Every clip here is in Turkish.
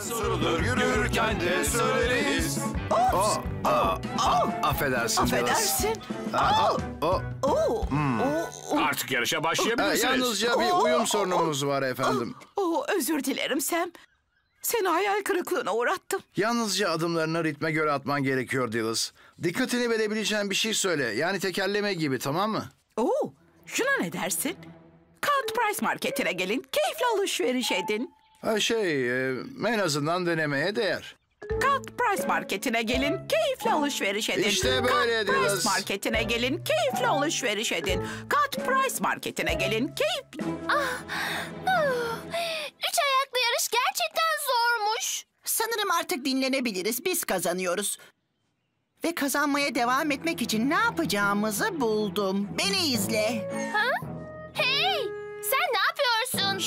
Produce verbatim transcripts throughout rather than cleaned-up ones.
sorulur, yürürken de söyleriz. Oh, oh, oh. Affedersin. Affedersin. Oh. Oh. Oh. Hmm. Oh. Artık yarışa Ha, başlayabilirsiniz. yalnızca bir uyum sorunumuz var efendim. Oh, özür dilerim Sam. Seni hayal kırıklığına uğrattım. Yalnızca adımlarını ritme göre atman gerekiyor Dillis. Dikkatini verebileceğin bir şey söyle. Yani tekerleme gibi, tamam mı? Oo, şuna ne dersin? Cut Price Market'ine gelin, keyifli alışveriş edin. Ha şey, e, en azından denemeye değer. Cut Price Market'ine gelin, keyifli alışveriş edin. İşte böyle Cut Price Dillis. Market'ine gelin, keyifli alışveriş edin. Cut Price Market'ine gelin, keyifli... Ah, ah. Üç ayaklı yarış gerçekten zormuş. Sanırım artık dinlenebiliriz. Biz kazanıyoruz. Ve kazanmaya devam etmek için ne yapacağımızı buldum. Beni izle. Ha? Hey, sen ne yapıyorsun?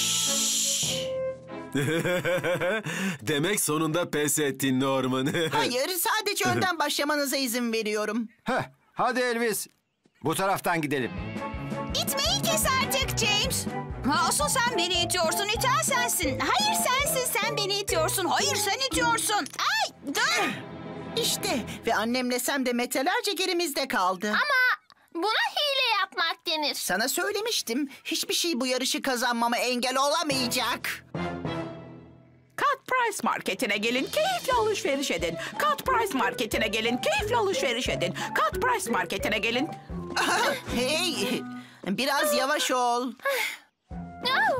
Demek sonunda pes ettin Norman. Hayır, sadece önden başlamanıza izin veriyorum. Heh, hadi Elvis. Bu taraftan gidelim. İtmeyi kes artık James. Ha, asıl sen beni itiyorsun. İten sensin. Hayır sensin. Sen beni itiyorsun. Hayır sen itiyorsun. Ay dur. İşte ve annemle Sam de metrelerce gerimizde kaldı. Ama buna hile yapmak denir. Sana söylemiştim. Hiçbir şey bu yarışı kazanmama engel olamayacak. Cut Price Market'ine gelin, keyifli alışveriş edin. Cut Price Market'ine gelin, keyifli alışveriş edin. Cut Price Market'ine gelin. Hey, biraz yavaş ol. Oh.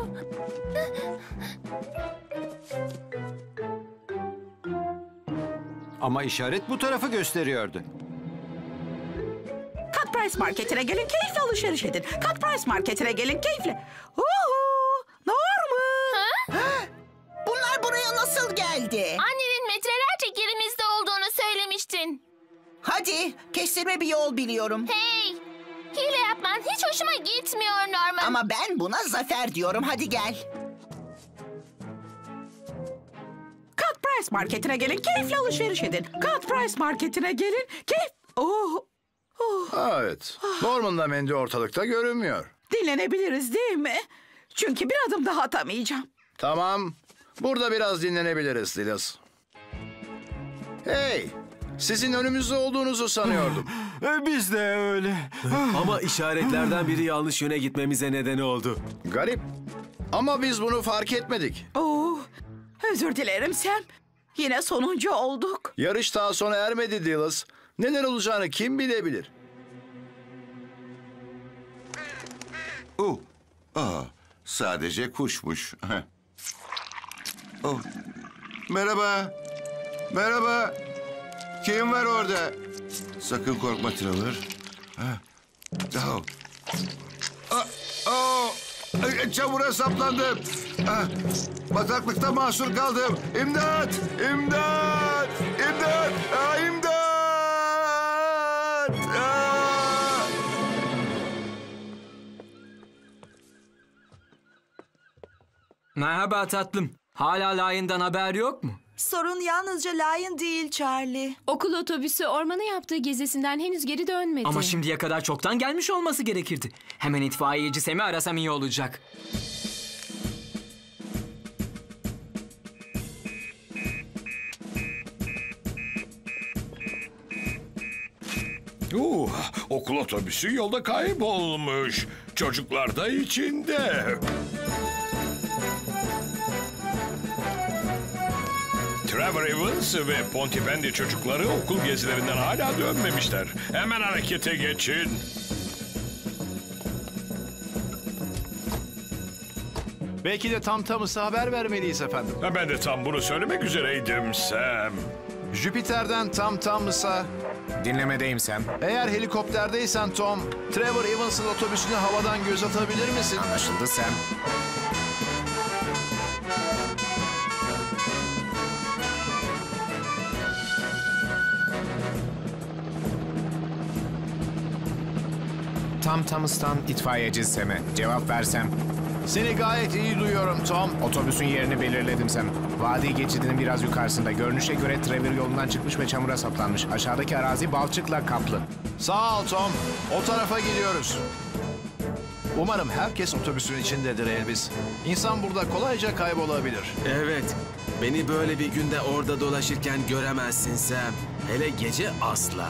Ama işaret bu tarafı gösteriyordu. Cut Price Market'ine gelin, keyifli alışveriş edin. Cut Price Market'ine gelin, keyifli... Uhu! Norman! Bunlar buraya nasıl geldi? Annenin metrelerce gerimizde olduğunu söylemiştin. Hadi, kestirme bir yol biliyorum. Hey, hile yapman hiç hoşuma gitmiyor Norman. Ama ben buna zafer diyorum. Hadi gel. Cut Price Market'ine gelin, keyifli alışveriş edin. Cut Price Market'ine gelin, keyif... Oh! Oh! Ha, evet. Norman'la Mandy ortalıkta görünmüyor. Dinlenebiliriz değil mi? Çünkü bir adım daha atamayacağım. Tamam. Burada biraz dinlenebiliriz Dillis. Hey! Sizin önümüzde olduğunuzu sanıyordum. Biz de öyle. Ama işaretlerden biri yanlış yöne gitmemize neden oldu. Garip. Ama biz bunu fark etmedik. Oh! Özür dilerim Sam. Yine sonuncu olduk. Yarış daha sona ermedi Dillis. Neler olacağını kim bilebilir? Oh. Aa, sadece kuşmuş. Oh. Merhaba. Merhaba. Kim var orada? Sakın korkma Trevor. Ha. Oh. Ah, oh. Ay, çamura saplandım. Ah, bataklıkta mahsur kaldım. İmdat! İmdat! İmdat! Ah, imdat! Ah! Merhaba tatlım. Hala Lion'dan haber yok mu? Sorun yalnızca Lion değil Charlie. Okul otobüsü ormana yaptığı gezisinden henüz geri dönmedi. Ama şimdiye kadar çoktan gelmiş olması gerekirdi. Hemen itfaiyeci Sam'i arasam iyi olacak. Uh, okul otobüsü yolda kaybolmuş. Çocuklar da içinde. Trevor Evans ve Pontypandy çocukları okul gezilerinden hala dönmemişler. Hemen harekete geçin. Belki de tam tamısı haber vermeliyiz efendim. Ha, ben de tam bunu söylemek üzereydim Sam. Jüpiter'den tam tamısa... Dinlemedeyim Sam. Eğer helikopterdeysen Tom, Trevor Evans'ın otobüsünü havadan göz atabilir misin? Anlaşıldı Sam. Tam Tamıs'tan itfaiyeci Sam'e cevap versem. Seni gayet iyi duyuyorum Tom. Otobüsün yerini belirledim Sam. Vadi geçidinin biraz yukarısında. Görünüşe göre Trevor yolundan çıkmış ve çamura saplanmış. Aşağıdaki arazi balçıkla kaplı. Sağ ol Tom. O tarafa gidiyoruz. Umarım herkes otobüsün içindedir Elvis. İnsan burada kolayca kaybolabilir. Evet. Beni böyle bir günde orada dolaşırken göremezsin Sam. Hele gece asla.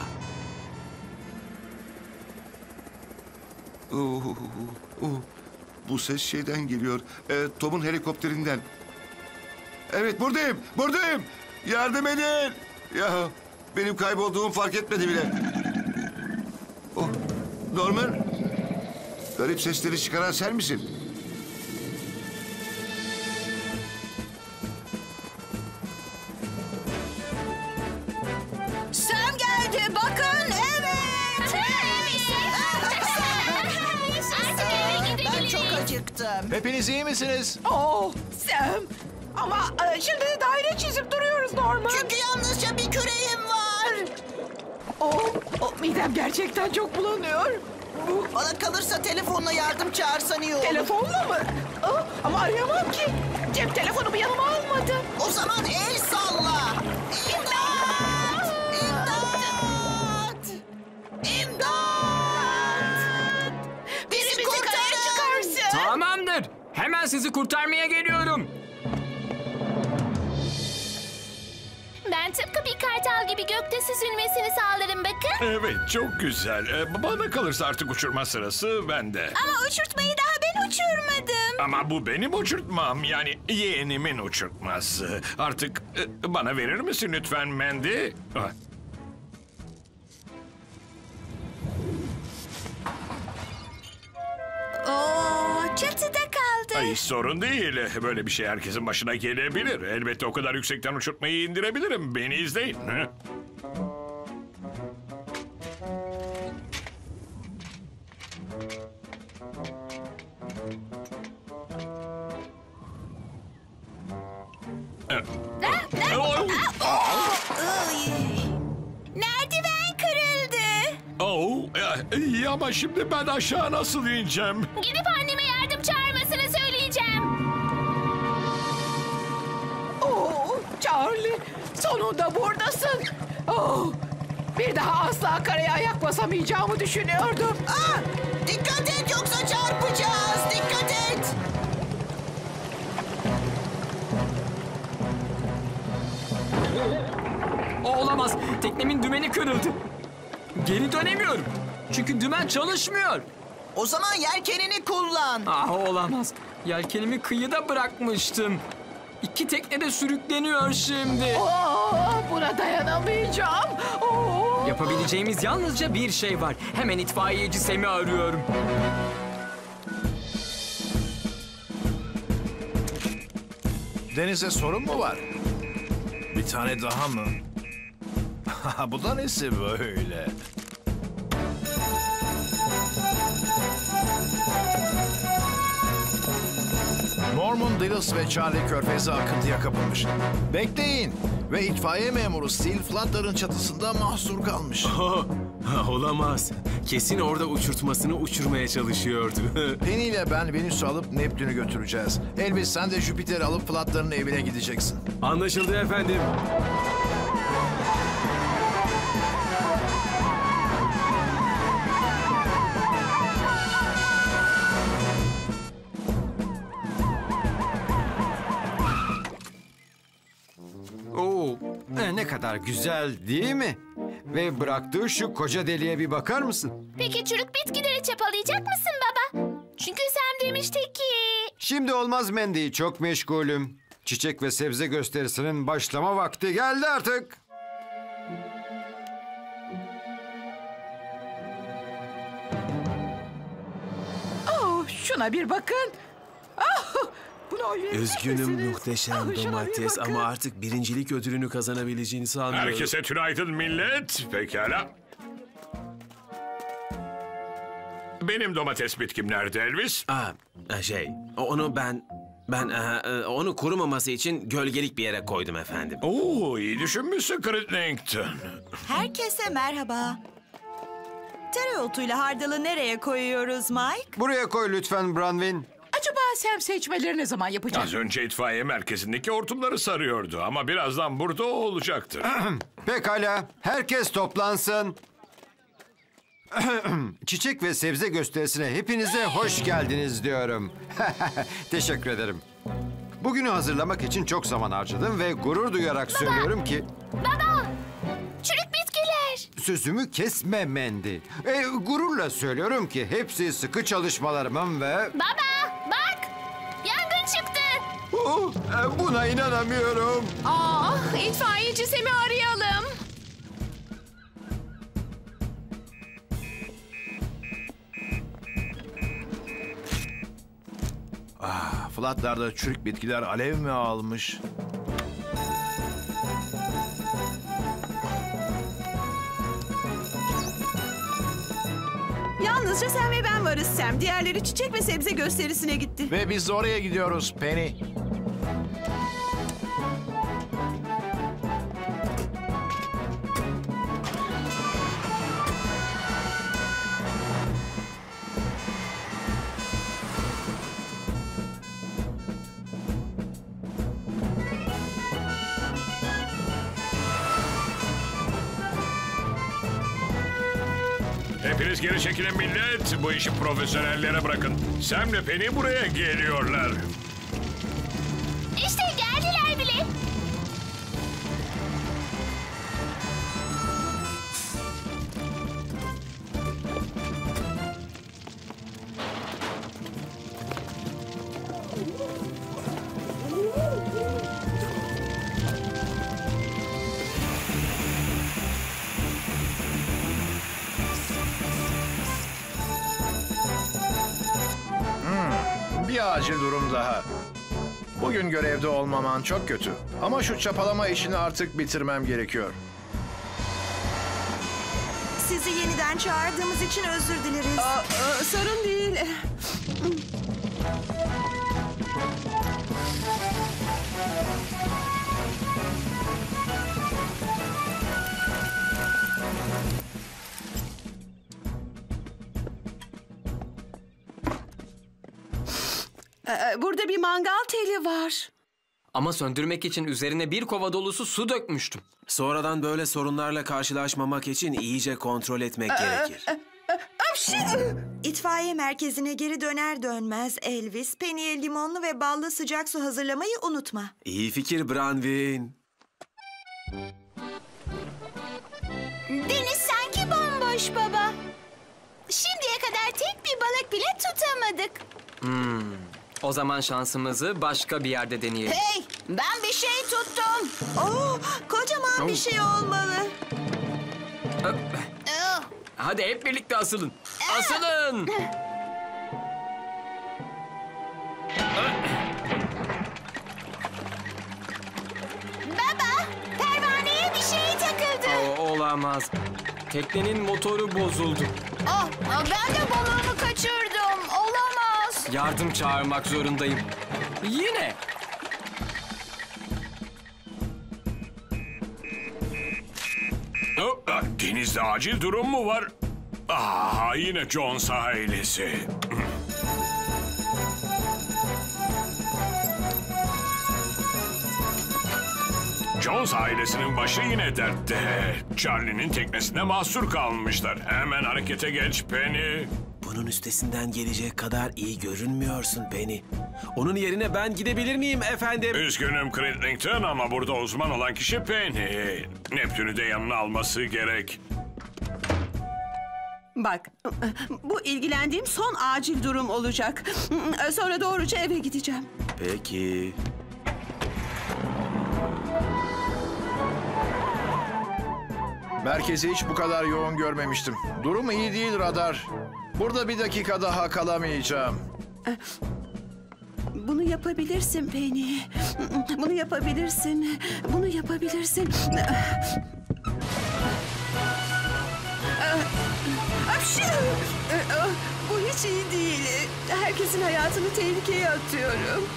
Oh, oh, oh. Bu ses şeyden geliyor. Ee, Tom'un helikopterinden. Evet, buradayım, buradayım. Yardım edin. Ya benim kaybolduğumu fark etmedi bile. Oh, Norman. Garip sesleri çıkaran sen misin? Sam geldi. Bakın, evet. Artık eve gidebiliriz. Ben çok acıktım. Hepiniz iyi misiniz? Oh Sam. Ama e, şimdi de daire çizip duruyoruz Norman. Çünkü yalnızca bir küreğim var. Oh, oh, midem gerçekten çok bulanıyor. Bu Bana kalırsa telefonla yardım çağırsan iyi olur. telefonla mı? Oh, ama arayamam ki. Cep telefonumu yanıma almadım. O zaman el salla. İmdat! İmdat! İmdat! Bizi Bizi karaya çıkarsın. Tamamdır. Hemen sizi kurtarmaya geliyorum. Ben tıpkı bir kartal gibi gökte süzülmesini sağlarım bakın. Evet, çok güzel. Ee, bana kalırsa artık uçurma sırası bende. Ama uçurtmayı daha ben uçurmadım. Ama bu benim uçurtmam. Yani yeğenimin uçurtması. Artık e, bana verir misin lütfen Mandy? Ah. Oo, çatıda kaldı. Ay, sorun değil. Böyle bir şey herkesin başına gelebilir. Elbette o kadar yüksekten uçurtmayı indirebilirim. Beni izleyin. Hı? Merdiven kırıldı. Oh, iyi ama şimdi ben aşağı nasıl ineceğim? Gidip anneme yardım çağırmasını söyleyeceğim. Oh, Charlie, sonunda buradasın. Oh, bir daha asla karaya ayak basamayacağımı düşünüyordum. Ah! Dikkat et yoksa çarpacağız. Dikkat et. O olamaz. Teknemin dümeni kırıldı. Geri dönemiyorum. Çünkü dümen çalışmıyor. O zaman yelkenini kullan. Ah olamaz. Yelkenimi kıyıda bırakmıştım. İki tekne de sürükleniyor şimdi. Oh, buna dayanamayacağım. Oh. Yapabileceğimiz yalnızca bir şey var. Hemen itfaiyeci Sam'i arıyorum. Denize sorun mu var? Bir tane daha mı? Bu da nesi böyle? Norman, Dillis ve Charlie körfeze akıntıya kapılmış. Bekleyin! Ve itfaiye memuru Steel Flutter'ın çatısında mahsur kalmış. Olamaz. Kesin orada uçurtmasını uçurmaya çalışıyordu. Penny ile ben Venüs'ü alıp Neptün'ü götüreceğiz. Elvis, sen de Jüpiter'i alıp Flutter'ın evine gideceksin. Anlaşıldı efendim. Oo, e, ne kadar güzel değil mi? Ve bıraktığı şu koca deliğe bir bakar mısın? Peki çürük bitkileri çapalayacak mısın baba? Çünkü Sam demişti ki... Şimdi olmaz Mandy, çok meşgulüm. Çiçek ve sebze gösterisinin başlama vakti geldi artık. Oh, şuna bir bakın. Ah, buna oy verecek Üzgünüm misiniz? muhteşem Ah, şuna bir domates bakın. ama artık birincilik ödülünü kazanabileceğini sanmıyorum. Herkese tünaydın millet. Pekala. Benim domates bitkim nerede Elvis? Aa, şey, onu ben ben e, onu kurumaması için gölgelik bir yere koydum efendim. Oo, iyi düşünmüşsün Crittenden. Herkese merhaba. Tereotuyla hardalı nereye koyuyoruz Mike? Buraya koy lütfen Branwyn. Acaba Sam seçmeleri ne zaman yapacak? Az önce itfaiye merkezindeki hortumları sarıyordu ama birazdan burada o olacaktır. Pekala, herkes toplansın. Çiçek ve sebze gösterisine hepinize hoş geldiniz diyorum. Teşekkür ederim. Bugünü hazırlamak için çok zaman harcadım ve gurur duyarak söylüyorum ki... Baba! Çürük bitkiler! Sözümü kesme Mendi. E, gururla söylüyorum ki hepsi sıkı çalışmalarımın ve... Baba! Bak! Yangın çıktı! Oh, e, buna inanamıyorum. Aa, itfaiyeci Sem'i arayalım. Ah, Flatlar'da çürük bitkiler alev mi almış? Yalnızca sen ve ben varız Sam. Diğerleri çiçek ve sebze gösterisine gitti. Ve biz de oraya gidiyoruz Penny. Hepiniz geri çekilin millet. Bu işi profesyonellere bırakın. Sam'le Penny buraya geliyorlar. İşte geldiler bile. Bir acil durum daha. Bugün görevde olmaman çok kötü. Ama şu çapalama işini artık bitirmem gerekiyor. Sizi yeniden çağırdığımız için özür dileriz. Aa, aa, sorun değil. Ee, Burada bir mangal teli var. Ama söndürmek için üzerine bir kova dolusu su dökmüştüm. Sonradan böyle sorunlarla karşılaşmamak için iyice kontrol etmek gerekir. İtfaiye merkezine geri döner dönmez Elvis, Penny'e limonlu ve ballı sıcak su hazırlamayı unutma. İyi fikir Branwyn. Deniz sanki bomboş baba. Şimdiye kadar tek bir balık bile tutamadık. Hmm. O zaman şansımızı başka bir yerde deneyelim. Hey, ben bir şey tuttum. Oo, kocaman bir şey olmalı. Oh. Hadi hep birlikte asılın. Asılın! Baba, pervaneye bir şey takıldı. O, olamaz. Teknenin motoru bozuldu. Oh, ben de balığımı kaçırdım. Olamaz. Yardım çağırmak zorundayım. Yine. Oh, ah, denizde acil durum mu var? Ah, yine Jones ailesi. Jones ailesinin başı yine dertte. Charlie'nin teknesine mahsur kalmışlar. Hemen harekete geç Penny. Bunun üstesinden gelecek kadar iyi görünmüyorsun Penny. Onun yerine ben gidebilir miyim efendim? Üzgünüm Crinklington ama burada uzman olan kişi Penny. Neptün'ü de yanına alması gerek. Bak, bu ilgilendiğim son acil durum olacak. Sonra doğruca eve gideceğim. Peki. Merkezi hiç bu kadar yoğun görmemiştim. Durum iyi değil radar. Burada bir dakika daha kalamayacağım. Bunu yapabilirsin Penny. Bunu yapabilirsin. Bunu yapabilirsin. Apşi! Bu hiç iyi değil. Herkesin hayatını tehlikeye atıyorum.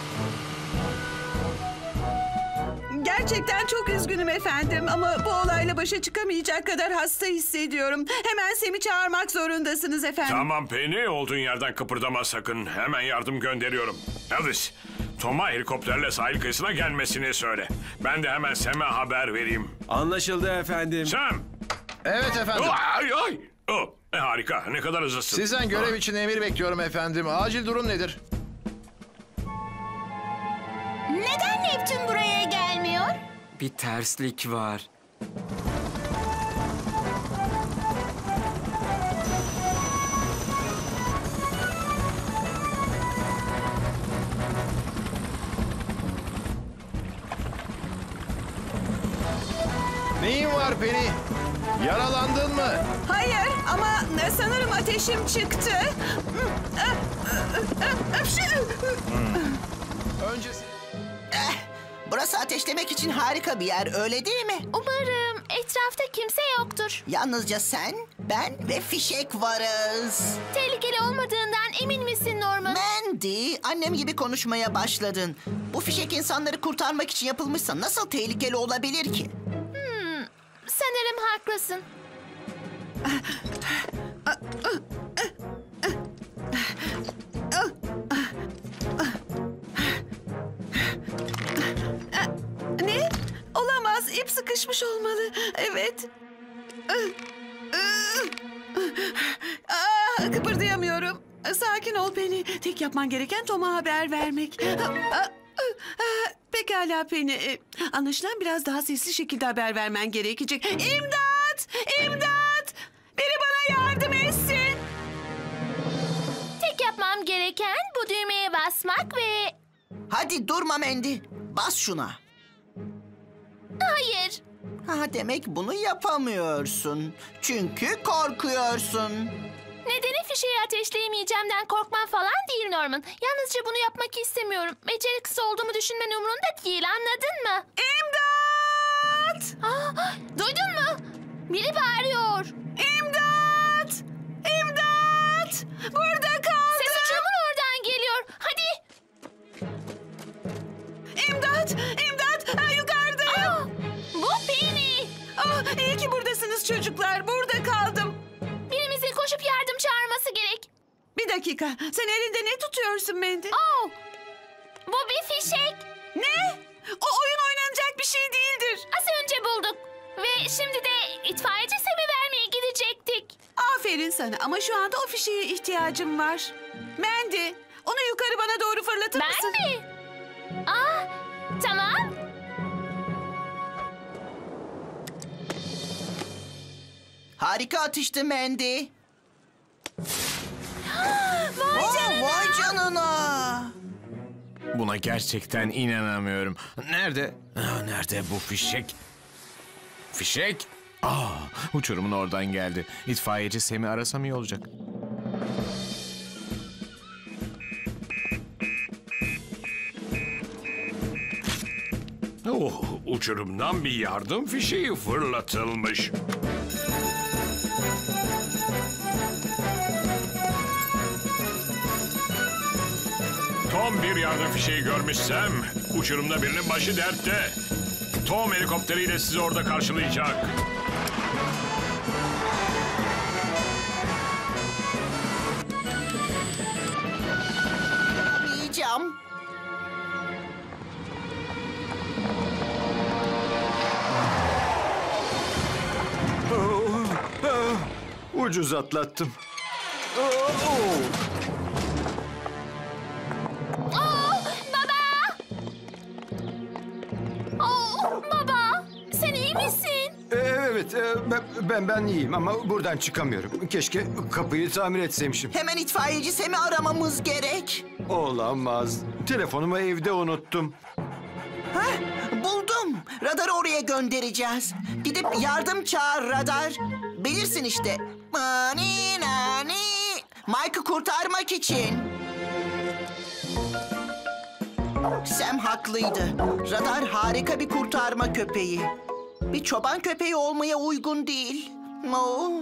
Gerçekten çok üzgünüm efendim ama bu olayla başa çıkamayacak kadar hasta hissediyorum. Hemen Sam'i çağırmak zorundasınız efendim. Tamam Penny, olduğun yerden kıpırdama sakın. Hemen yardım gönderiyorum. Elvis, Tom'a helikopterle sahil kıyısına gelmesini söyle. Ben de hemen Sam'e haber vereyim. Anlaşıldı efendim. Sam! Evet efendim. Ay ay! Oh, e, harika, ne kadar hızlısın. Sizden görev için emir bekliyorum efendim. Acil durum nedir? Neden Neptün buraya gelmiyor? Bir terslik var. Neyin var Penny? Yaralandın mı? Hayır ama sanırım ateşim çıktı. Öncesi... Eh, burası ateşlemek için harika bir yer, öyle değil mi? Umarım etrafta kimse yoktur. Yalnızca sen, ben ve fişek varız. Tehlikeli olmadığından emin misin Norman? Mandy, annem gibi konuşmaya başladın. Bu fişek insanları kurtarmak için yapılmışsa nasıl tehlikeli olabilir ki? Hmm, sanırım haklısın. Ne? Olamaz. İp sıkışmış olmalı. Evet. Aa, kıpırdayamıyorum. Sakin ol Penny. Tek yapman gereken Tom'a haber vermek. Pekala Penny. Anlaşılan biraz daha sesli şekilde haber vermen gerekecek. İmdat! İmdat! Biri bana yardım etsin. Tek yapmam gereken bu düğmeye basmak ve... Hadi durma Mandy, bas şuna. Hayır. Ha, demek bunu yapamıyorsun. Çünkü korkuyorsun. Nedeni fişeği ateşleyemeyeceğimden korkmam falan değil Norman. Yalnızca bunu yapmak istemiyorum. Beceriksiz olduğumu düşünmen umurunda değil, anladın mı? İmdat! Aa, duydun mu? Biri bağırıyor. İmdat! İmdat! Burada kaldım. Ses uçurumun oradan geliyor. Hadi. İmdat! İmdat! Ha, yukarıdayım. Aa, bu Penny. Ah, iyi ki buradasınız çocuklar. Burada kaldım. Birimizin koşup yardım çağırması gerek. Bir dakika. Sen elinde ne tutuyorsun Mandy? Oh, bu bir fişek. Ne? O oyun oynanacak bir şey değildir. Az önce bulduk. Ve şimdi de itfaiyeci Sam'i vermeye gidecektik. Aferin sana ama şu anda o fişeğe ihtiyacım var. Mandy, onu yukarı bana doğru fırlatır Ben mısın? mi? Aa, tamam. Harika atıştı Mandy. Vay Aa, canına. vay canına. Buna gerçekten inanamıyorum. Nerede? Aa, nerede bu fişek? Fişek? Aa, uçurumun oradan geldi. İtfaiyeci Sam'i arasam iyi olacak. Oh, uçurumdan bir yardım fişeği fırlatılmış. Tom bir yardım fişeği görmüşsem uçurumda birinin başı dertte. Tom helikopteriyle sizi orada karşılayacak. Yiyeceğim. Ucuz atlattım. Oh, baba! Oh, baba! Sen iyi misin? Ee, Evet, e, ben, ben ben iyiyim ama buradan çıkamıyorum. Keşke kapıyı tamir etseymişim. Hemen itfaiyeci Sam'i aramamız gerek. Olamaz. Telefonumu evde unuttum. Hah, buldum. Radarı oraya göndereceğiz. Gidip yardım çağır radar. Bilirsin işte. Mani nani. Mike'ı kurtarmak için. Sam haklıydı. Radar harika bir kurtarma köpeği. Bir çoban köpeği olmaya uygun değil. Oh.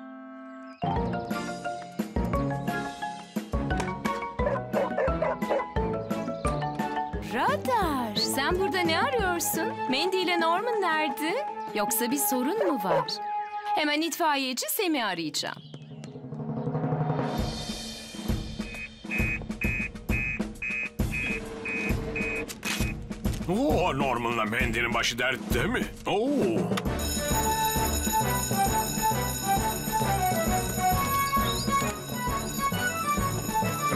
Radar, sen burada ne arıyorsun? Mandy ile Norman nerede? Yoksa bir sorun mu var? Hemen itfaiyeci Sam'i arayacağım. Oo, Norman'la Mandy'nin başı dertte mi? Oo.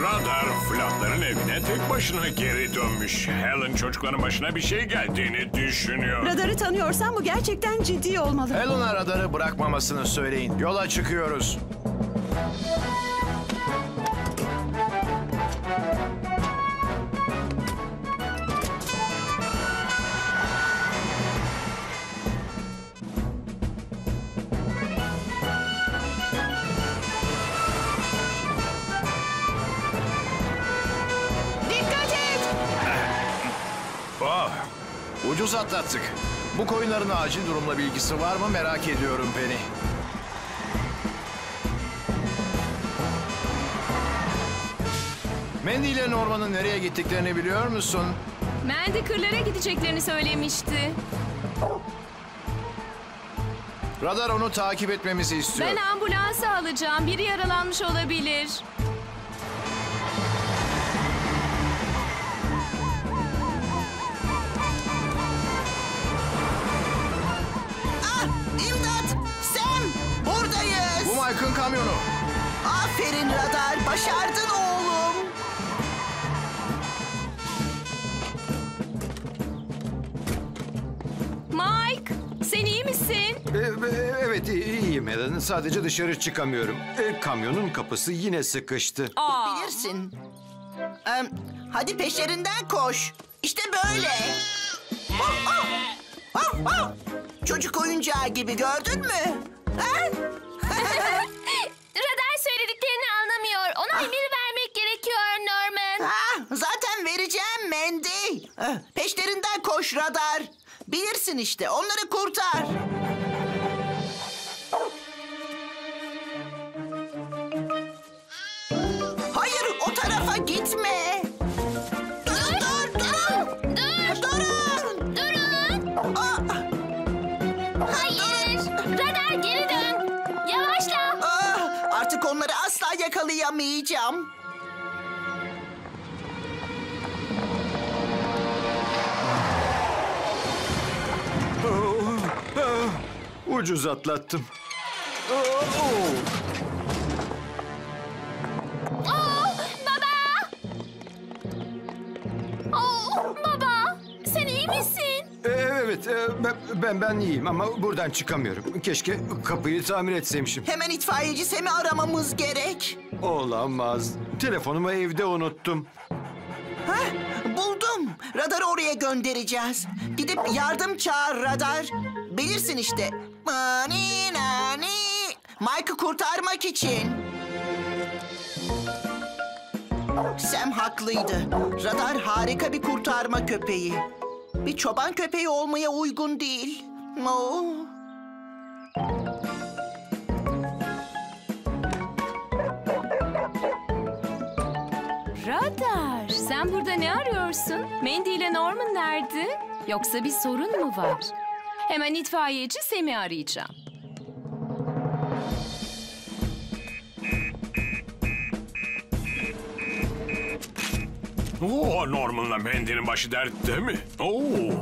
Radar Flatların evine tek başına geri dönmüş. Helen çocukların başına bir şey geldiğini düşünüyor. Radarı tanıyorsan bu gerçekten ciddi olmalı. Helen'a radarı bırakmamasını söyleyin. Yola çıkıyoruz. Oh, ucuz atlattık. Bu koyunların acil durumla bilgisi var mı merak ediyorum Penny. Mandy ile Norman'ın nereye gittiklerini biliyor musun? Mandy kırlara gideceklerini söylemişti. Radar onu takip etmemizi istiyor. Ben ambulansı alacağım. Biri yaralanmış olabilir. İmdat! Sam! Buradayız! Bu Mike'ın kamyonu. Aferin Radar, başardın oğlum. Mike, sen iyi misin? E, e, evet i- iyiyim Helen. Sadece dışarı çıkamıyorum. E, kamyonun kapısı yine sıkıştı. Aa. Bilirsin. Em, hadi peşlerinden koş. İşte böyle. Oh, oh. Oh, oh. Çocuk oyuncağı gibi gördün mü? Ha? Radar söylediklerini anlamıyor. Ona emir vermek gerekiyor Norman. Ha, zaten vereceğim Mandy. Eh, Peşlerinden koş Radar. Bilirsin işte, onları kurtar. Hayır, o tarafa gitme. Durun, dur, durun. Dur. Durun. Durun. Aa, Hayır. Radar geri dön. Yavaşla. aa, artık onları asla yakalayamayacağım. Ucuz atlattım. Oo, baba. Oo, baba. Sen iyi misin? E, evet e, ben, ben ben iyiyim ama buradan çıkamıyorum. Keşke kapıyı tamir etseymişim. Hemen itfaiyeci Sem'i aramamız gerek. Olamaz. Telefonumu evde unuttum. Hah, buldum. Radarı oraya göndereceğiz. Gidip yardım çağır Radar. Bilirsin işte. Mani nani. Mike'ı kurtarmak için. Sam haklıydı. Radar harika bir kurtarma köpeği. Bir çoban köpeği olmaya uygun değil. Oh. Radar, sen burada ne arıyorsun? Mandy ile Norman nerede? Yoksa bir sorun mu var? Hemen itfaiyeci Sam'i arayacağım. Oo, Norman'la Mandy'nin başı dertte mi? Oo.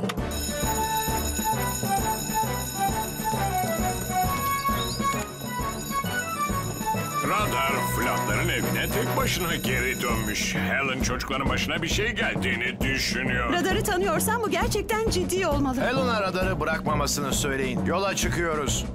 Radar Flatların evine tek başına geri dönmüş. Helen çocukların başına bir şey geldiğini düşünüyor. Radarı tanıyorsan bu gerçekten ciddi olmalı. Helen'a radarı bırakmamasını söyleyin. Yola çıkıyoruz.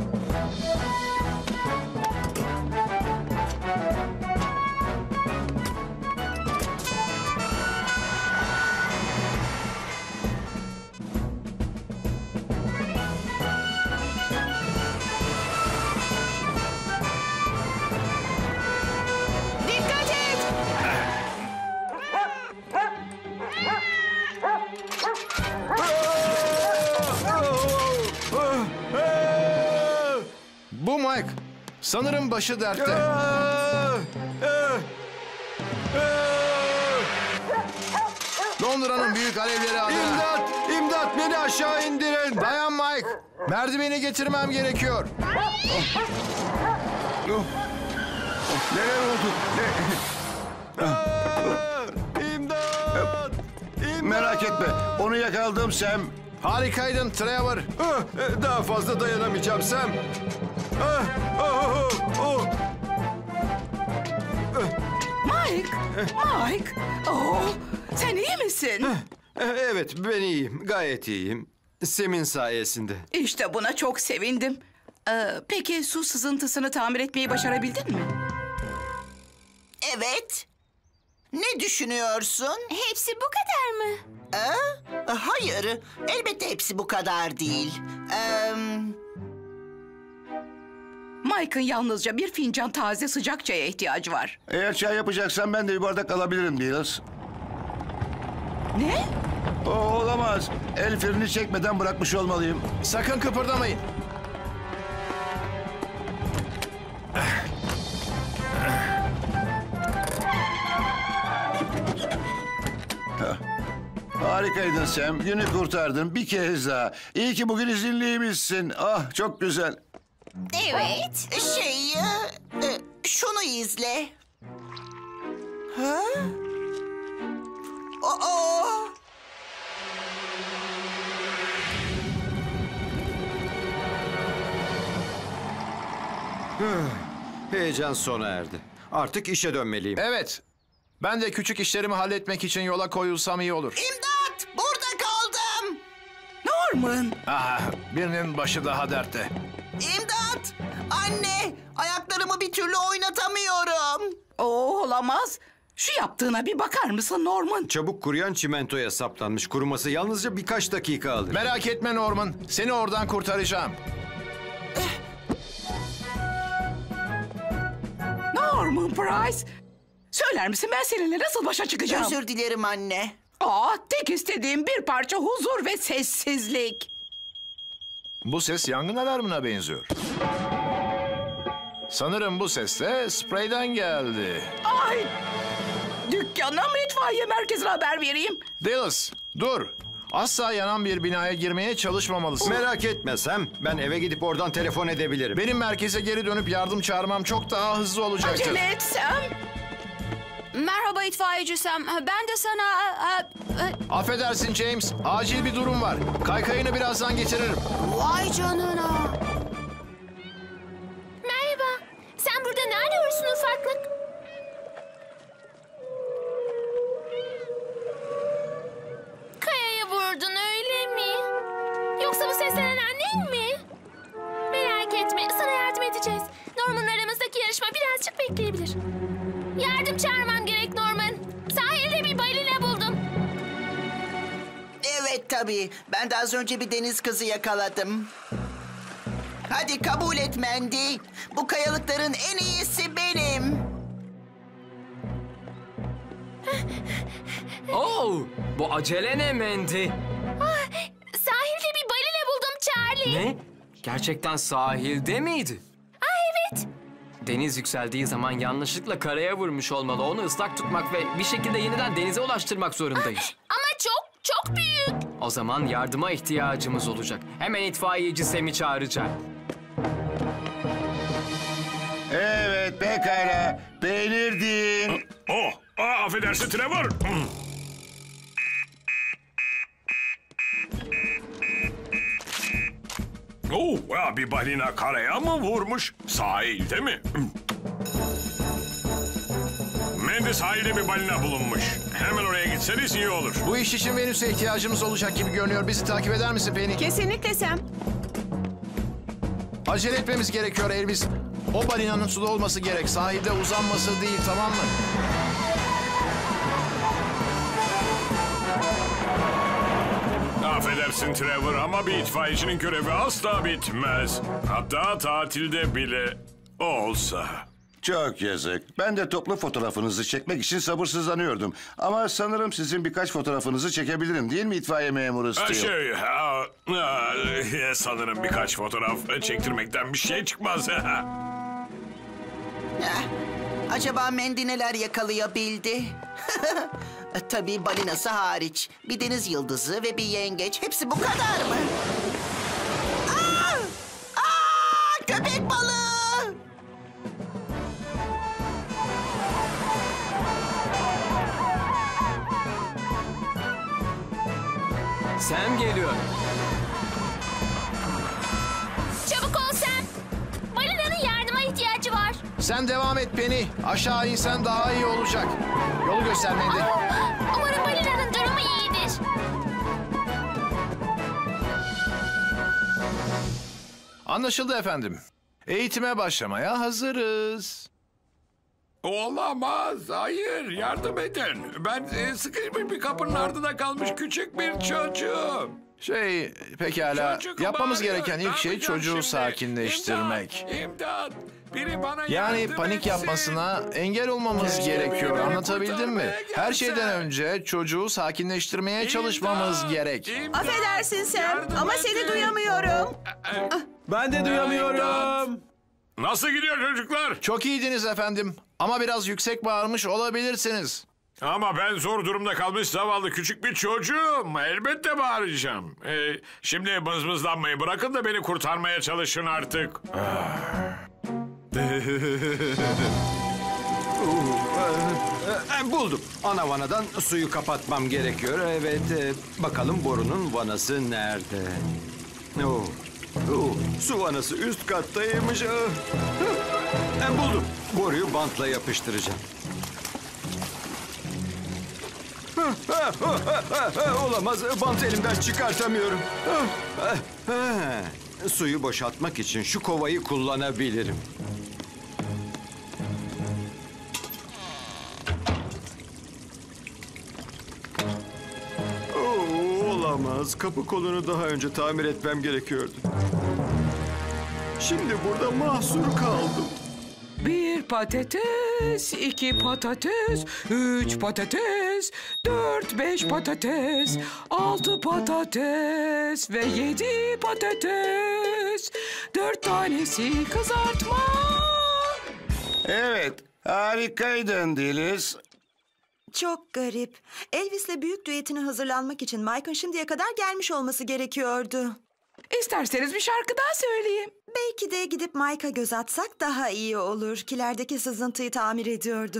Dikkat et! Bu Mike. Sanırım başı dertte. Londra'nın büyük alevleri adına. İmdat! İmdat! Beni aşağı indirin! Dayan Mike. Merdiveni getirmem gerekiyor. Neler oldu? Ne? İmdat! İmdat! Merak etme. Onu yakaladım Sam. Harikaydın Trevor. Ah, daha fazla dayanamayacağım Sam. Ah, oh, oh, oh. Mike, Mike. Oh, sen iyi misin? E, Evet, ben iyiyim. Gayet iyiyim. Sem'in sayesinde. İşte buna çok sevindim. Ee, peki su sızıntısını tamir etmeyi başarabildin mi? Evet. Ne düşünüyorsun? Hepsi bu kadar mı? Ee, hayır, elbette hepsi bu kadar değil. Ee, Mike'ın yalnızca bir fincan taze sıcak çaya ihtiyacı var. Eğer çay yapacaksan ben de bir bardak alabilirim Niels. Ne? O olamaz. El freni çekmeden bırakmış olmalıyım. Sakın kıpırdamayın. Harikaydın Sam. Günü kurtardın bir kez daha. İyi ki bugün izinliymişsin. Ah çok güzel. evet. Şey, e, e, şunu izle. Ha? Oo. Heyecan sona erdi. Artık işe dönmeliyim. Evet. Ben de küçük işlerimi halletmek için yola koyulsam iyi olur. İmdat! Burada kaldım. Norman. Ah, birinin başı daha dertte. İmdat! Anne! Ayaklarımı bir türlü oynatamıyorum. Oo, olamaz. Şu yaptığına bir bakar mısın Norman? Çabuk kuruyan çimentoya saplanmış. Kuruması yalnızca birkaç dakika alır. Merak etme Norman. Seni oradan kurtaracağım. Norman Price. Söyler misin ben seninle nasıl başa çıkacağım? Özür dilerim anne. Aa, tek istediğim bir parça huzur ve sessizlik. Bu ses yangın alarmına benziyor. Sanırım bu ses de spreyden geldi. Ay! Dükkana mı itfaiye merkezine haber vereyim? Dallas, dur. Asla yanan bir binaya girmeye çalışmamalısın. Merak etme Sam. Ben eve gidip oradan telefon edebilirim. Benim merkeze geri dönüp yardım çağırmam çok daha hızlı olacaktır. Acele etsem. Merhaba itfaiyeci Sam. Ben de sana... e, e, Affedersin James. Acil bir durum var. Kaykayını birazdan getiririm. Vay canına. Merhaba. Sen burada ne arıyorsun ufaklık? Kayaya vurdun öyle mi? Yoksa bu seslenen annen mi? Merak etme, sana yardım edeceğiz. Norman'la aramızdaki yarışma birazcık bekleyebilir. Yardım çağırmam gerek Norman. Sahilde bir balina buldum. Evet tabii. Ben de az önce bir deniz kızı yakaladım. Hadi kabul et Mandy. Bu kayalıkların en iyisi benim. Oo, bu acele ne Mandy? Ah, sahilde bir balina buldum Charlie. Ne? Gerçekten sahilde miydi? Ah evet. Deniz yükseldiği zaman yanlışlıkla karaya vurmuş olmalı. Onu ıslak tutmak ve bir şekilde yeniden denize ulaştırmak zorundayız. Ama çok çok büyük. O zaman yardıma ihtiyacımız olacak. Hemen itfaiyeci Sam'i çağıracağım. Evet pekala. Beğenirdin. Oh, aa, affedersin Trevor. Oh, ya bir balina karaya mı vurmuş? Sahilde mi? Mandy sahilde bir balina bulunmuş. Hemen oraya gitseniz iyi olur. Bu iş için Venüs'e ihtiyacımız olacak gibi görünüyor. Bizi takip eder misin Penny? Kesinlikle Sam. Acele etmemiz gerekiyor Elvis. O balinanın suda olması gerek. Sahilde uzanması değil, tamam mı? Affedersin Trevor ama bir itfaiyecinin görevi asla bitmez. Hatta tatilde bile olsa. Çok yazık. Ben de toplu fotoğrafınızı çekmek için sabırsızlanıyordum. Ama sanırım sizin birkaç fotoğrafınızı çekebilirim değil mi itfaiye memuru Ha, Steele? Şey, ha, ha, sanırım birkaç fotoğraf çektirmekten bir şey çıkmaz. Heh. Acaba Mandy neler yakalayabildi? Tabii balinası hariç. Bir deniz yıldızı ve bir yengeç. Hepsi bu kadar mı? Aa! Aa! Köpek balığı! Sam geliyor. Çabuk ol Sam. Balinanın yardıma ihtiyacı var. Sen devam et Penny. Aşağı insen daha iyi olacak. Yolu göster Mandy. Umarım balinanın durumu iyidir. Anlaşıldı efendim. Eğitime başlamaya hazırız. Olamaz. Hayır. Yardım edin. Ben e, sıkışmış bir kapının ardında kalmış küçük bir çocuğum. Şey, pekala. Çocuk Yapmamız bağırıyor. gereken Ne ilk şey yapacağım çocuğu şimdi? sakinleştirmek. İmdat! İmdat! Biri bana Yani yardım panik etsin. yapmasına engel olmamız Keşke gerekiyor. biri beni Anlatabildim mi? kurtarmaya Her gelse. şeyden önce çocuğu sakinleştirmeye çalışmamız gerek. Affedersin Sam ama seni duyamıyorum. Ben de duyamıyorum. Nasıl gidiyor çocuklar? Çok iyiydiniz efendim. Ama biraz yüksek bağırmış olabilirsiniz. Ama ben zor durumda kalmış zavallı küçük bir çocuğum. Elbette bağıracağım. Ee, şimdi mızmızlanmayı bırakın da beni kurtarmaya çalışın artık. Ee, Buldum. Ana vanadan suyu kapatmam gerekiyor. Evet, e, bakalım borunun vanası nerede? Oo, oo, su vanası üst kattaymış. Ah, ah. E, buldum. Boruyu bantla yapıştıracağım. Ah, ah, ah, ah, ah, Olamaz. Bantı elimden çıkartamıyorum. Ah, ah, ah. Suyu boşaltmak için şu kovayı kullanabilirim. Oo, olamaz. Kapı kolunu daha önce tamir etmem gerekiyordu. Şimdi burada mahsur kaldım. Bir patates, iki patates, üç patates, dört beş patates, altı patates ve yedi patates. Dört tanesi kızartma. Evet, harikaydın Deniz. Çok garip. Elvis'le büyük düetine hazırlanmak için Mike'ın şimdiye kadar gelmiş olması gerekiyordu. İsterseniz bir şarkı daha söyleyeyim. Belki de gidip Mike'a göz atsak daha iyi olur. Kilerdeki sızıntıyı tamir ediyordu.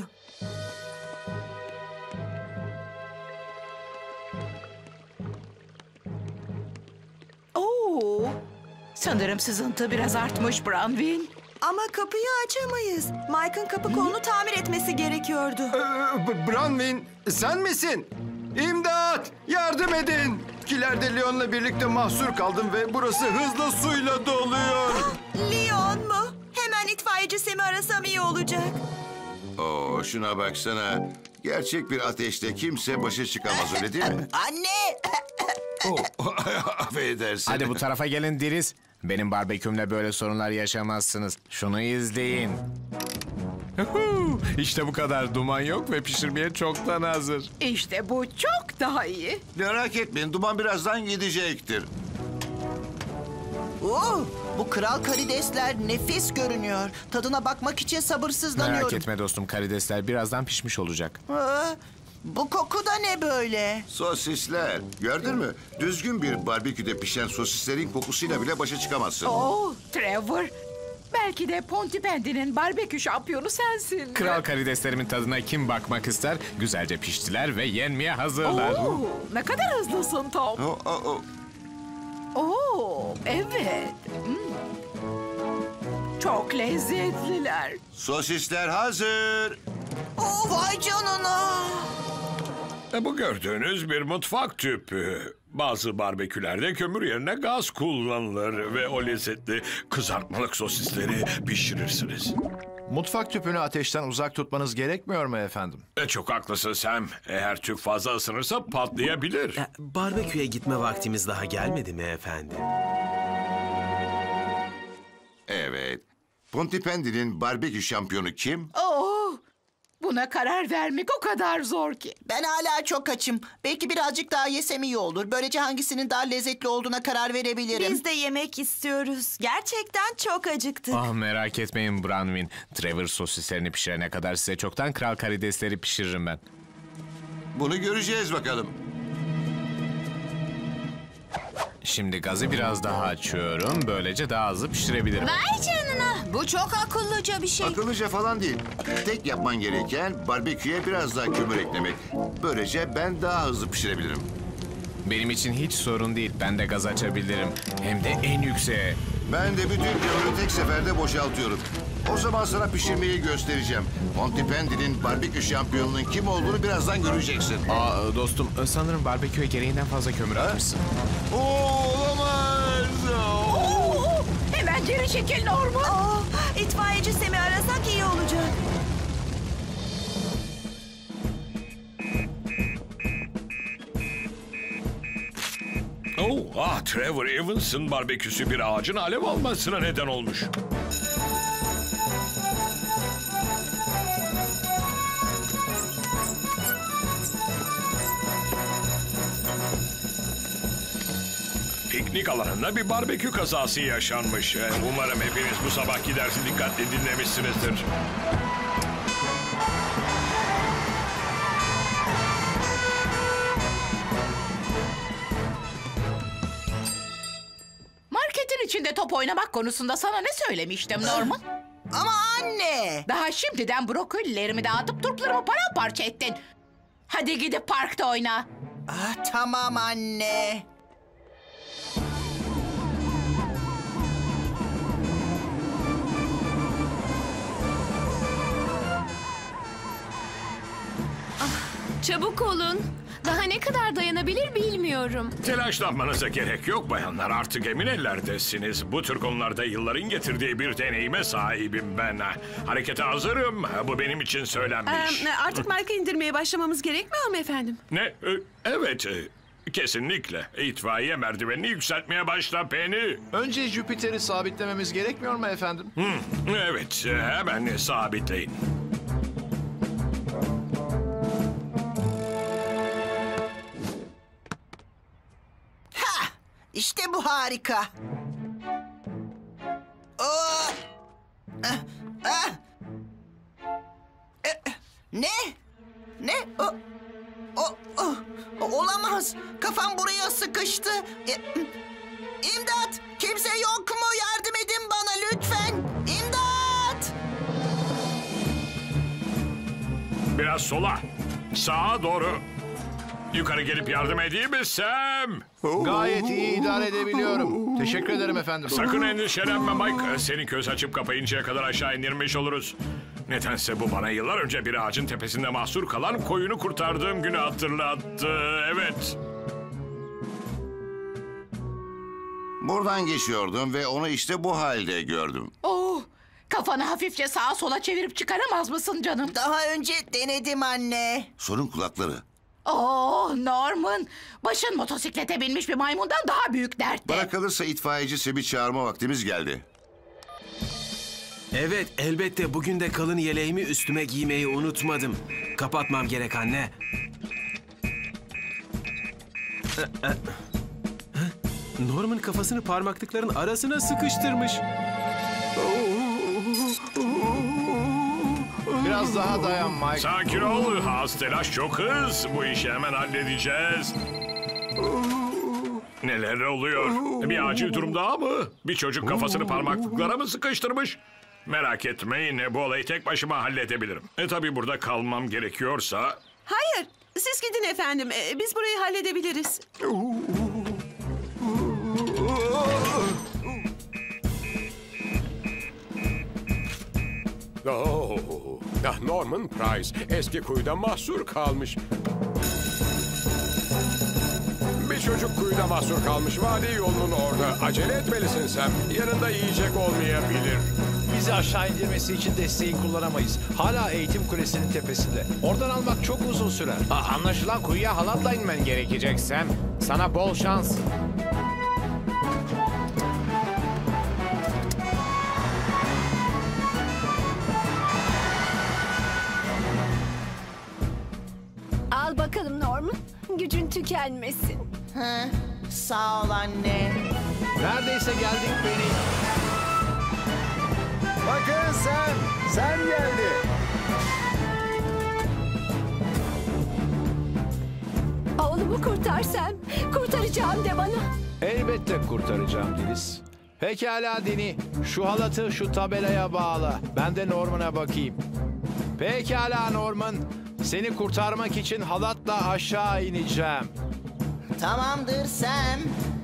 Oo, sanırım sızıntı biraz artmış Branwin. Ama kapıyı açamayız. Mike'ın kapı kolunu tamir etmesi gerekiyordu. Ee, B- Branwin, sen misin? İmdat! Yardım edin! Kilerde Leon'la birlikte mahsur kaldım ve burası hızla suyla doluyor. Leon mu? Hemen itfaiyeci Sam'i arasam iyi olacak. Oo, şuna baksana. Gerçek bir ateşte kimse başa çıkamaz, öyle değil mi? Anne! Oh, affedersin. Hadi bu tarafa gelin Diriz. Benim barbekümle böyle sorunlar yaşamazsınız. Şunu izleyin. Huhu, İşte bu kadar, duman yok ve pişirmeye çoktan hazır. İşte bu çok daha iyi. Merak etmeyin, duman birazdan gidecektir. Oo, bu kral karidesler nefis görünüyor. Tadına bakmak için sabırsızlanıyorum. Merak etme dostum, karidesler birazdan pişmiş olacak. Aa, bu koku da ne böyle? Sosisler. Gördün mü? Düzgün bir barbeküde pişen sosislerin kokusuyla bile başa çıkamazsın. Oo, Trevor. Belki de Pontypandy'nin barbekü şampiyonu sensin. Kral karideslerimin tadına kim bakmak ister? Güzelce piştiler ve yenmeye hazırlar. Oo, ne kadar hızlısın Tom. Oh, oh, oh. Oo, evet. Hmm. Çok lezzetliler. Sosisler hazır. Oo, vay canına. E, bu gördüğünüz bir mutfak tüpü. Bazı barbekülerde kömür yerine gaz kullanılır ve o lezzetli kızartmalık sosisleri pişirirsiniz. Mutfak tüpünü ateşten uzak tutmanız gerekmiyor mu efendim? E, çok haklısın Sam. Eğer tüp fazla ısınırsa patlayabilir. E, barbeküye gitme vaktimiz daha gelmedi mi efendim? Evet. Pontypandy'nin barbekü şampiyonu kim? Oo, buna karar vermek o kadar zor ki. Ben hala çok açım. Belki birazcık daha yesem iyi olur. Böylece hangisinin daha lezzetli olduğuna karar verebilirim. Biz de yemek istiyoruz. Gerçekten çok acıktık. Ah merak etmeyin Branwin. Trevor sosislerini pişirene kadar size çoktan kral karidesleri pişiririm ben. Bunu göreceğiz bakalım. Şimdi gazı biraz daha açıyorum. Böylece daha hızlı pişirebilirim. Vay canına. Bu çok akıllıca bir şey. Akıllıca falan değil. Tek yapman gereken barbeküye biraz daha kömür eklemek. Böylece ben daha hızlı pişirebilirim. Benim için hiç sorun değil. Ben de gaz açabilirim. Hem de en yükseğe. Ben de bütün kömürü tek seferde boşaltıyorum. O zaman sana pişirmeyi göstereceğim. Pontypandy'nin barbekü şampiyonunun kim olduğunu birazdan göreceksin. Aa dostum, sanırım barbeküye gereğinden fazla kömür atmışsın. Oo, olamaz. Oo, hemen geri çekil Norman. Aa, itfaiyeci Sam'i arasak iyi olacak. Oh, ah Trevor Evans'ın barbeküsü bir ağacın alev almasına neden olmuş. Piknik alanında bir barbekü kazası yaşanmış. Umarım hepiniz bu sabahki dersi dikkatli dinlemişsinizdir. Marketin içinde top oynamak konusunda sana ne söylemiştim Norman? Ama anne. Daha şimdiden brokolilerimi dağıtıp turplarımı paramparça ettin. Hadi gidip parkta oyna. Ah, tamam anne. Çabuk olun. Daha ne kadar dayanabilir bilmiyorum. Telaşlanmanıza gerek yok bayanlar. Artık emin ellerdesiniz. Bu tür konularda yılların getirdiği bir deneyime sahibim ben. Harekete hazırım. Bu benim için söylenmiş. Ee, artık marka indirmeye başlamamız gerekmiyor mu efendim? Ne? Ee, Evet. e, Kesinlikle. İtfaiye merdivenini yükseltmeye başla Penny. Önce Jüpiter'i sabitlememiz gerekmiyor mu efendim? Hı, evet. e, Hemen sabitleyin. Ha! İşte bu harika. Oo! Ah, ah! E, Ne? Ne? O, o, o, olamaz. Kafam buraya sıkıştı. E, İmdat! Kimse yok mu? Yardım edin bana lütfen. İmdat! Biraz sola. Sağa doğru. Yukarı gelip yardım edeyim mi Sam? Gayet iyi idare edebiliyorum. Teşekkür ederim efendim. Sakın endişelenme Mike. Seni göz açıp kapayıncaya kadar aşağı indirmiş oluruz. Nedense bu bana yıllar önce bir ağacın tepesinde mahsur kalan koyunu kurtardığım günü hatırlattı. Evet. Buradan geçiyordum ve onu işte bu halde gördüm. Oh, kafanı hafifçe sağa sola çevirip çıkaramaz mısın canım? Daha önce denedim anne. Sorun kulakları. Oh Norman, başın motosiklete binmiş bir maymundan daha büyük dertte. Bana kalırsa itfaiyeci Sem'i çağırma vaktimiz geldi. Evet, elbette bugün de kalın yeleğimi üstüme giymeyi unutmadım. Kapatmam gerek anne. Norman kafasını parmaklıkların arasına sıkıştırmış. Biraz daha dayan Mike. Sakin ol. Az telaş çok hız. Bu işi hemen halledeceğiz. Neler oluyor? Bir acil durum daha mı? Bir çocuk kafasını parmaklıklara mı sıkıştırmış? Merak etmeyin. Bu olayı tek başıma halledebilirim. E tabii burada kalmam gerekiyorsa... Hayır, siz gidin efendim. Ee, biz burayı halledebiliriz. Oh, ah, Norman Price eski kuyuda mahsur kalmış. Bir çocuk kuyuda mahsur kalmış. Vadi yolunun orada. Acele etmelisin sen. Yanında yiyecek olmayabilir. Bizi aşağı indirmesi için desteği kullanamayız. Hala eğitim kulesinin tepesinde. Oradan almak çok uzun sürer. Aa, anlaşılan kuyuya halatla inmen gerekecek Sam. Sana bol şans. Al bakalım Norman. Gücün tükenmesin. Ha, sağ ol anne. Neredeyse geldik Penny. Bakın Sam. Sam geldi. Oğlumu kurtarsam kurtaracağım de bana. Elbette kurtaracağım Deniz. Pekala Deni. Şu halatı şu tabelaya bağla. Ben de Norman'a bakayım. Pekala Norman. Seni kurtarmak için halatla aşağı ineceğim. Tamamdır Sam.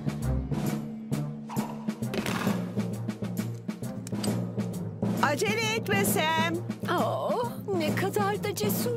Acele etme Sam. Oh, ne kadar da cesur.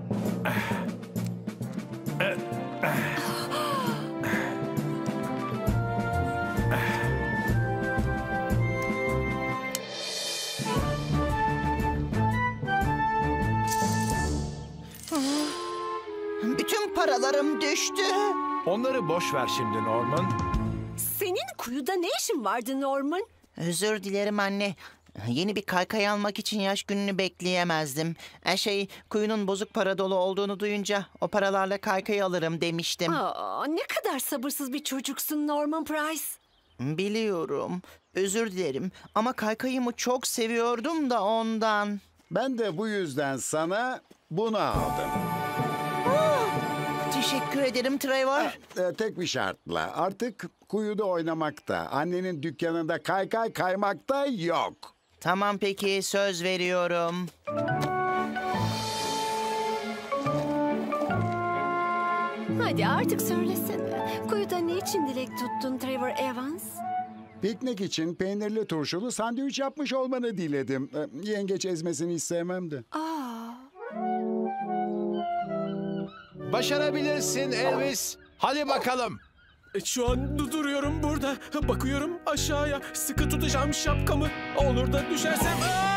Bütün paralarım düştü. Onları boş ver şimdi Norman. Senin kuyuda ne işin vardı Norman? Özür dilerim anne. Yeni bir kaykay almak için yaş gününü bekleyemezdim. Her şey kuyunun bozuk para dolu olduğunu duyunca o paralarla kaykay alırım demiştim. Aa, ne kadar sabırsız bir çocuksun Norman Price. Biliyorum. Özür dilerim ama kaykayımı çok seviyordum da ondan. Ben de bu yüzden sana bunu aldım. Teşekkür ederim Trevor. E, tek bir şartla. Artık kuyuda oynamakta, annenin dükkanında kaykay kaymakta yok. Tamam peki, söz veriyorum. Hadi artık söylesene. Kuyuda ne için dilek tuttun Trevor Evans? Piknik için peynirli turşulu sandviç yapmış olmanı diledim. E, yengeç ezmesini hiç sevmem de. Aa. Başarabilirsin Elvis. Hadi bakalım. Şu an duruyorum burada. Bakıyorum aşağıya. Sıkı tutacağım şapkamı. Olur da düşersem...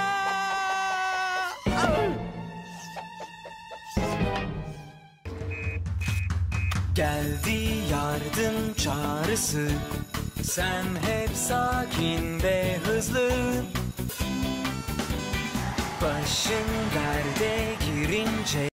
Geldi yardım çağrısı. Sen hep sakin ve hızlı. Başın derde girince